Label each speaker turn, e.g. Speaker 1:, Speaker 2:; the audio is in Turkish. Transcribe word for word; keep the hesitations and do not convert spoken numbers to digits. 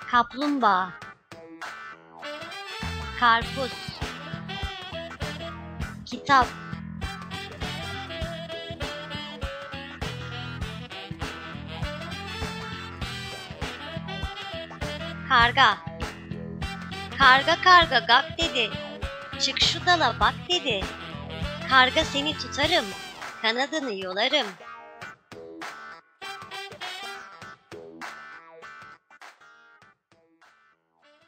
Speaker 1: Kaplumbağa, karpuz, kitap, karga, karga karga gak dedi, çık şu dala bak dedi, karga seni tutarım, kanadını yolarım.